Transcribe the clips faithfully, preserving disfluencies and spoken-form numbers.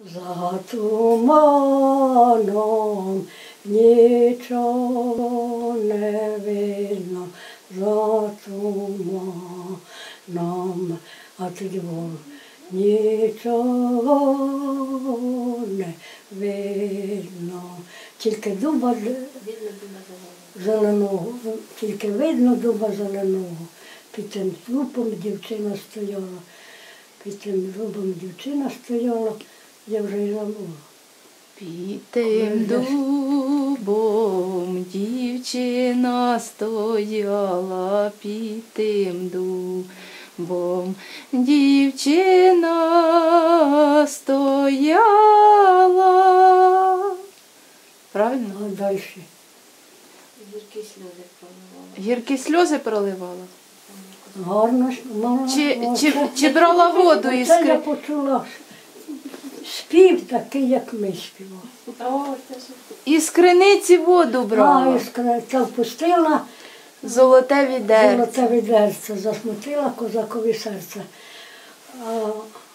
За туманом нічого не видно, за туманом, а тоді було нічого не видно. Тільки дуба зеленого, тільки видно дуба зеленого. Під тим дубом дівчина стояла, під тим дубом дівчина стояла, я вже й забула. Під тим дубом дівчина стояла, під тим дубом дівчина стояла. Правильно? А далі? Гіркі сльози проливала. Гіркі сльози проливала? Гарно ж, мала. Чи, чи, Оце- чи брала воду із Оце я скри... почула спів такий, як ми співали. О, це ж із криниці воду А, брала? іскра це впустила, Золоте відерце. золоте відерце, засмутила козакові серце. А,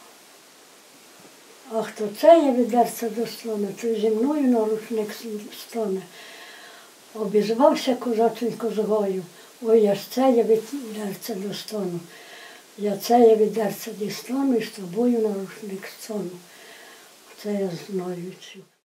а хто це є відерце достоне, то зі мною на рушник стоне. Обізвався козаченько з гою, ой, я ж це є відерце достону. Я це є відерце дістану і з тобою на рушник стону. Це я знаю цю.